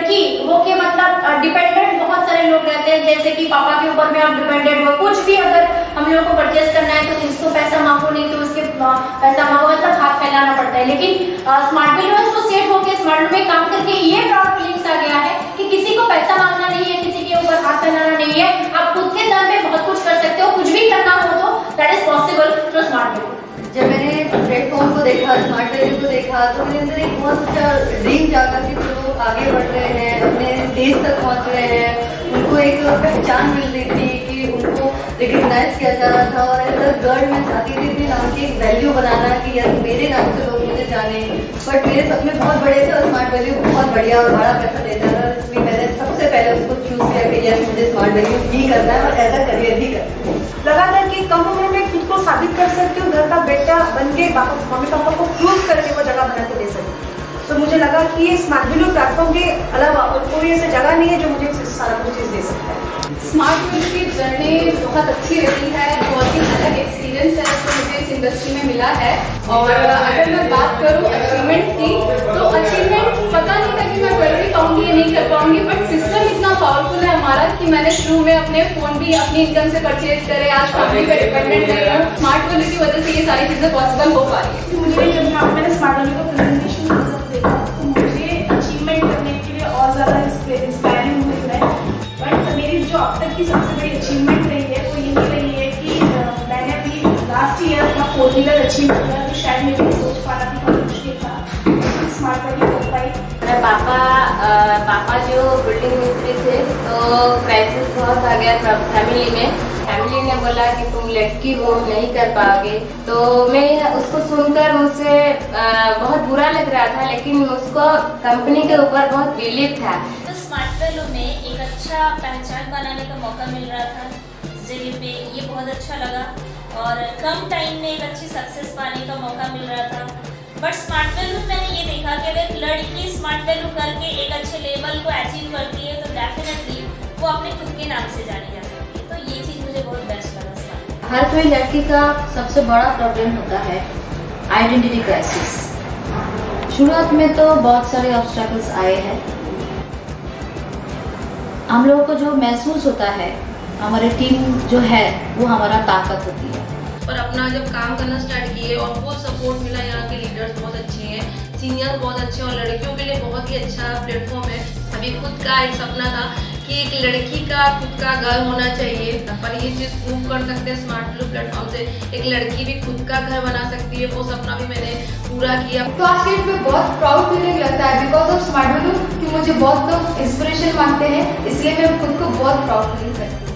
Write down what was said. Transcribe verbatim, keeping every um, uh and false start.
लड़की हो के मतलब डिपेंडेंट बहुत सारे लोग रहते हैं, जैसे कि पापा के ऊपर में आप डिपेंडेंट हो, कुछ भी अगर हम लोगों को परचेस करना है तो इसको पैसा मांगो, नहीं तो उसके पैसा मांगो, मतलब हाथ फैलाना पड़ता है। लेकिन स्मार्ट वैल्यू को सेट होकर स्मार्ट वैल्यू में काम करके ये प्राउड फीलिंग्स आ गया है कि किसी को पैसा मांगना नहीं है, किसी के ऊपर हाथ फैलाना नहीं है, आप खुद के दम पे बहुत कुछ कर सकते हो, कुछ भी करना हो तो that is possible through smart value. जब मैंने प्लेटफॉर्म को देखा, स्मार्ट वैल्यू को देखा, तो मेरे अंदर एक बहुत अच्छा ड्रीम जागा कि जो लोग आगे बढ़ रहे हैं, अपने देश तक पहुंच रहे हैं, उनको एक पहचान मिल रही थी कि उनको रिकग्नाइज किया जा रहा था। और एज अ गर्ल मैं चाहती थी अपने नाम की एक वैल्यू बनाना कि यार मेरे नाम से लोग मुझे जाने। बट मेरे सपने बहुत बड़े थे और स्मार्ट वैल्यू बहुत बढ़िया और बड़ा पैसा देता था, इसलिए मैंने सबसे पहले उसको चूज किया कि यार मुझे स्मार्ट वैल्यू ही करना है और एज अ करियर ही करना है। लगा था कि कम उम्र में खुद को साबित कर सकती हूँ, घर का बेटा बन के मम्मी पापा को प्रूव करके वो जगह बना के दे सकती। तो मुझे लगा कि ये स्मार्ट वैल्यू प्लेटफॉर्म के अलावा और कोई ऐसी जगह नहीं है जो मुझे सारा कुछ चीज दे सकता है। स्मार्ट वैल्यू की जर्नी बहुत अच्छी रही है, बहुत ही अलग एक्सपीरियंस है जो मुझे इस इंडस्ट्री में मिला है। और अगर मैं बात करूँ अचीवमेंट्स की, तो अचीवमेंट्स पता नहीं था कि मैं कर भी पाऊंगी या नहीं कर पाऊंगी, बट सिस्टम इतना पावरफुल है हमारा कि मैंने शुरू में अपने फोन भी अपनी इनकम से परचेज करे, आज फैमिली पे डिपेंडेंट नहीं हूँ। स्मार्ट वैल्यू की वजह से ये सारी चीजें पॉसिबल हो पा रही है। मुझे जब मैंने स्मार्ट वैल्यू का प्रेजेंटेशन देखा तो मुझे अचीवमेंट करने के लिए और ज्यादा इंस्पायरिंग हो रहा है। बट मेरी जो अब तक की सबसे बड़ी अचीवमेंट रही है वो यही रही है कि मैंने अभी लास्ट ईयर अपना फोर व्हीलर अचीव किया, तो शायद मेरी सोच पाना भी बहुत मुश्किल था, स्मार्ट वैल्यू हो पाई। मेरे पापा आ, पापा जो बिल्डिंग मिस्त्री थे, तो क्राइसिस बहुत आ गया था फैमिली में। फैमिली ने बोला कि तुम लड़की हो, नहीं कर पाओगे। तो मैं उसको सुनकर मुझसे बहुत बुरा लग रहा था, लेकिन उसको कंपनी के ऊपर बहुत बिलीव था। तो स्मार्ट वैल्यू में एक अच्छा पहचान बनाने का मौका मिल रहा था इस जगह पे, ये बहुत अच्छा लगा। और कम टाइम में एक अच्छी सक्सेस पाने का मौका मिल रहा था। बट स्मार्ट वैल्यू मैंने ये देखा कि अगर एक लड़की स्मार्ट वैल्यू करके एक अच्छे लेवल को अचीव करती है तो डेफिनेटली वो अपने खुद के नाम से जानी जा सकती है। तो ये चीज़ मुझे बहुत बेस्ट लगा। हर कोई लड़की का सबसे बड़ा प्रॉब्लम होता है आइडेंटिटी क्राइसिस। शुरुआत में तो बहुत सारे ऑब्स्टैकल्स आए हैं। हम लोगों को जो महसूस होता है हमारी टीम जो है वो हमारा ताकत होती है। पर अपना जब काम करना स्टार्ट किए और फुल सपोर्ट मिला, यहाँ के लीडर्स बहुत अच्छे हैं, सीनियर बहुत अच्छे हैं और लड़कियों के लिए बहुत ही अच्छा प्लेटफॉर्म है। अभी खुद का एक सपना था कि एक लड़की का खुद का घर होना चाहिए, पर ये चीज़ प्रूव कर सकते हैं स्मार्ट वैल्यू प्लेटफॉर्म से। एक लड़की भी खुद का घर बना सकती है, वो सपना भी मैंने पूरा किया। तो आज के में बहुत प्राउड फीलिंग लगता है बिकॉज ऑफ स्मार्ट वैल्यू कि मुझे बहुत लोग इंस्पिरेशन मानते हैं, इसलिए मैं खुद को बहुत प्राउड फील करती हूँ।